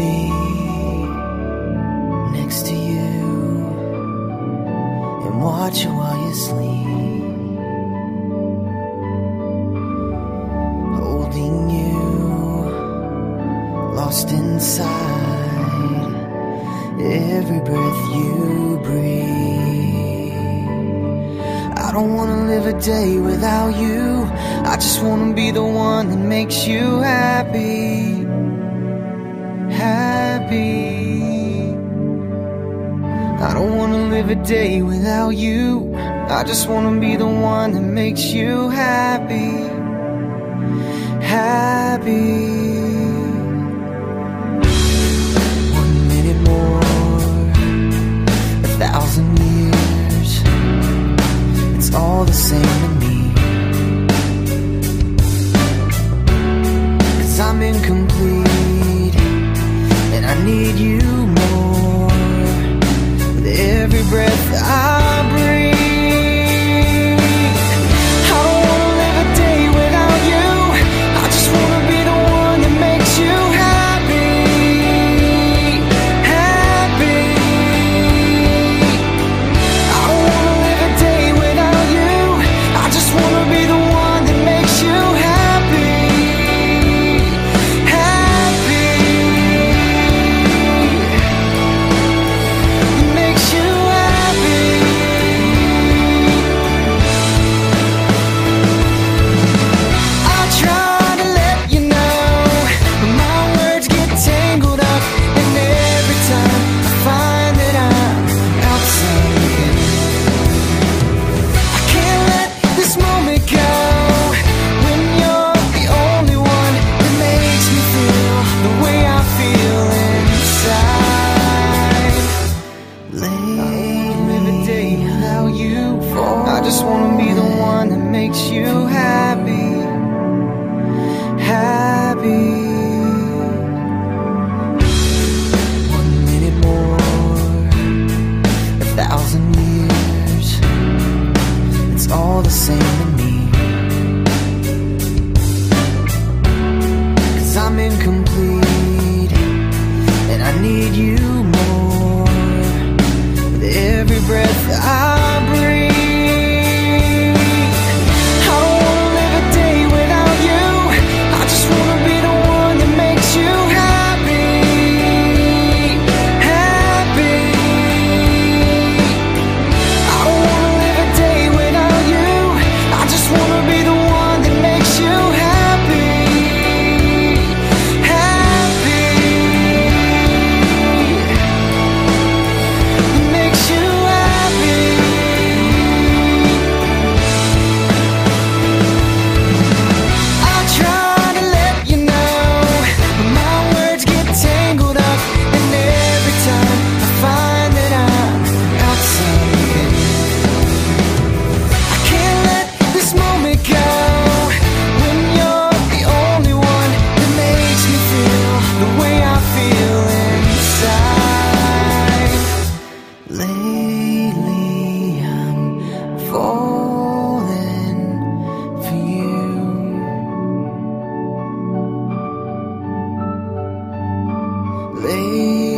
me next to you and watch you while you sleep, holding you, lost inside every breath you breathe. I don't wanna live a day without you. I just wanna be the one that makes you happy. Happy. I don't wanna live a day without you. I just wanna be the one that makes you happy. Happy. 1 minute more, 1,000 years, it's all the same to me. 'Cause I'm incomplete and I need you more with every breath I breathe. I don't wanna live a day without you. I just wanna be the one that makes you happy. Happy. I don't wanna live a day without you. I just wanna be the one that makes you happy. I just wanna be the one that makes you happy. Happy. 1 minute more, 1,000 years, it's all the same to me. 'Cause I'm incomplete and I need you more with every breath I breathe. Lately